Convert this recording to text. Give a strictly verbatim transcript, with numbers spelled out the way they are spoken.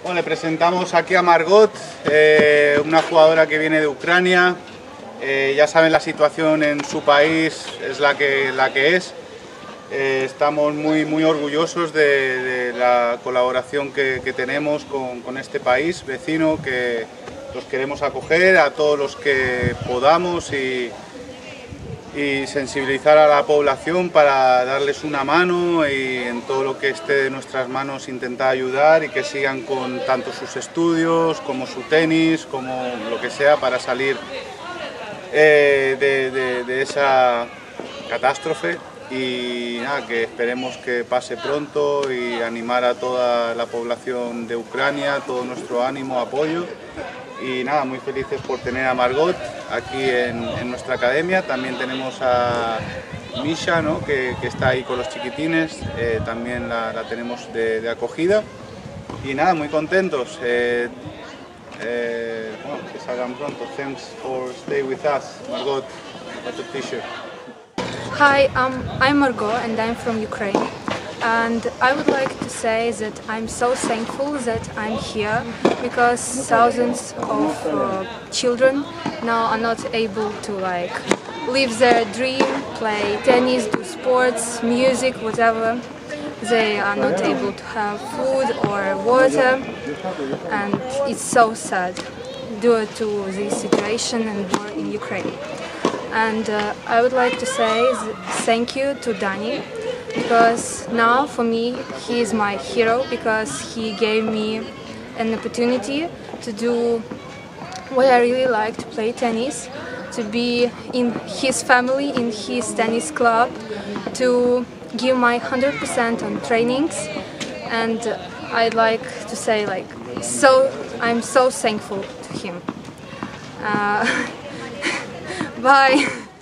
Bueno, le presentamos aquí a Margot, eh, una jugadora que viene de Ucrania. Eh, ya saben, la situación en su país es la que, la que es. Eh, estamos muy, muy orgullosos de, de la colaboración que, que tenemos con, con este país vecino, que los queremos acoger a todos los que podamos y, y sensibilizar a la población para darles una mano y en todo lo que esté de nuestras manos intentar ayudar y que sigan con tanto sus estudios como su tenis, como lo que sea para salir eh, de, de, de esa catástrofe. Y nada, que esperemos que pase pronto y animar a toda la población de Ucrania, todo nuestro ánimo, apoyo. Y nada, muy felices por tener a Margot aquí en, en nuestra academia. También tenemos a Misha, ¿no? que, que está ahí con los chiquitines, eh, también la, la tenemos de, de acogida. Y nada, muy contentos. Eh, eh, bueno, que salgan pronto. Thanks for staying with us, Margot. Got a t-shirt. Hi, um, I'm Margot and I'm from Ukraine, and I would like to say that I'm so thankful that I'm here because thousands of uh, children now are not able to like live their dream, play tennis, do sports, music, whatever. They are not able to have food or water, and it's so sad due to this situation and war in Ukraine. And uh, I would like to say thank you to Dani, because now for me he is my hero, because he gave me an opportunity to do what I really like, to play tennis, to be in his family, in his tennis club, to give my one hundred percent on trainings. And I'd like to say like, so I'm so thankful to him. Uh, Bye.